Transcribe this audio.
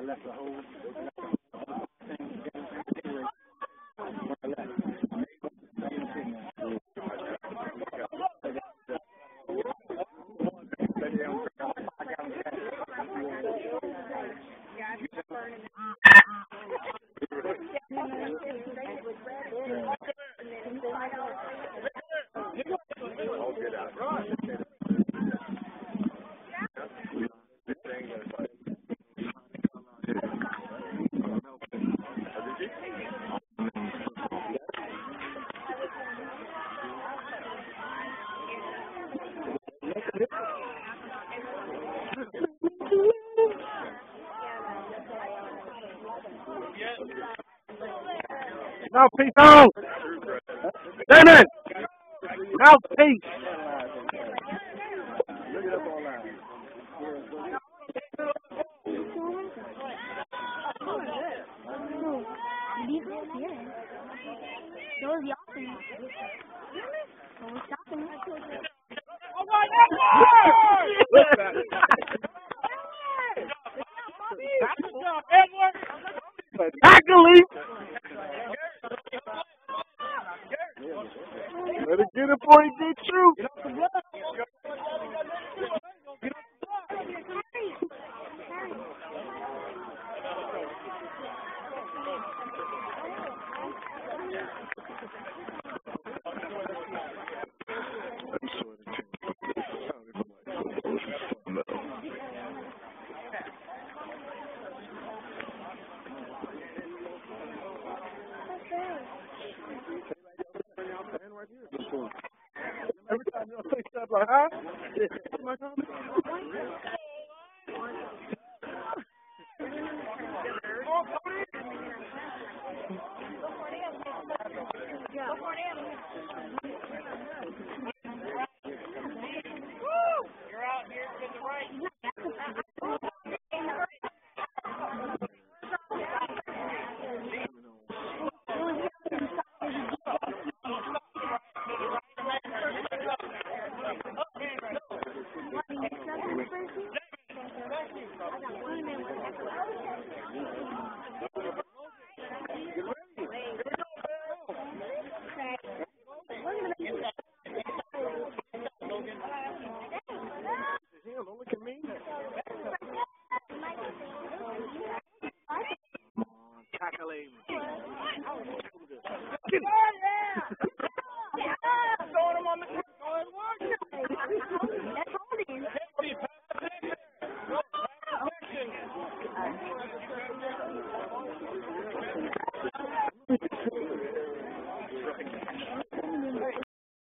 Mouthpiece on! Damon! Mouthpiece! Actually! Let it get it before he gets through. Every time you say stuff like, huh? You're out here to the right. Don't look at me. Tackle him. Get him. Throwing him on the ground. Go ahead,